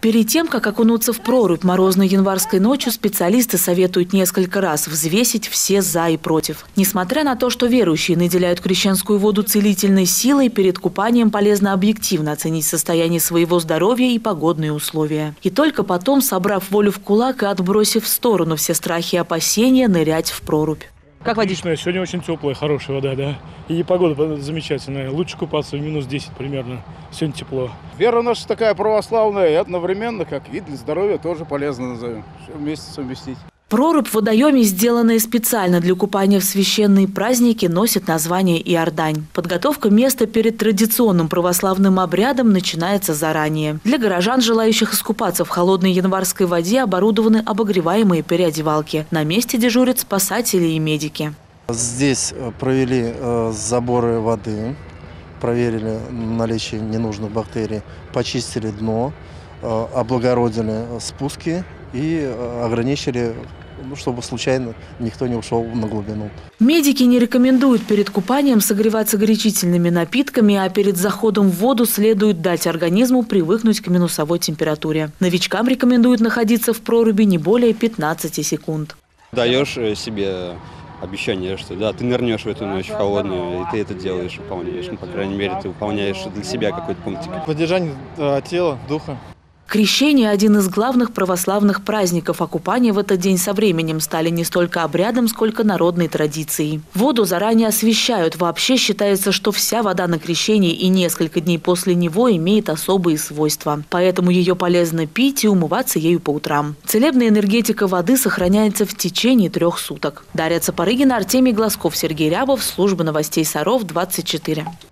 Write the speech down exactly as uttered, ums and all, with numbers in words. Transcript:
Перед тем, как окунуться в прорубь морозной январской ночью, специалисты советуют несколько раз взвесить все «за» и «против». Несмотря на то, что верующие наделяют крещенскую воду целительной силой, перед купанием полезно объективно оценить состояние своего здоровья и погодные условия. И только потом, собрав волю в кулак и отбросив в сторону все страхи и опасения, нырять в прорубь. Как водичка? Сегодня очень теплая, хорошая вода, да. И погода замечательная. Лучше купаться в минус десять примерно. Сегодня тепло. Вера наша такая православная и одновременно, как вид для здоровья, тоже полезно назовем. Все вместе совместить. Прорубь в водоеме, сделанная специально для купания в священные праздники, носит название Иордань. Подготовка места перед традиционным православным обрядом начинается заранее. Для горожан, желающих искупаться в холодной январской воде, оборудованы обогреваемые переодевалки. На месте дежурят спасатели и медики. Здесь провели заборы воды, проверили наличие ненужных бактерий, почистили дно, облагородили спуски и ограничили, ну, чтобы случайно никто не ушел на глубину. Медики не рекомендуют перед купанием согреваться горячительными напитками, а перед заходом в воду следует дать организму привыкнуть к минусовой температуре. Новичкам рекомендуют находиться в проруби не более пятнадцати секунд. Даешь себе обещание, что да, ты нырнешь в эту ночь в холодную, и ты это делаешь, выполняешь. Ну, по крайней мере, ты выполняешь для себя какой-то пунктик. Поддержание э, тела, духа. Крещение – один из главных православных праздников, а купание в этот день со временем стали не столько обрядом, сколько народной традицией. Воду заранее освящают. Вообще считается, что вся вода на крещении и несколько дней после него имеет особые свойства. Поэтому ее полезно пить и умываться ею по утрам. Целебная энергетика воды сохраняется в течение трех суток. Дарья Цапарыгина, Артемий Глазков, Сергей Рябов, служба новостей Саров, двадцать четыре.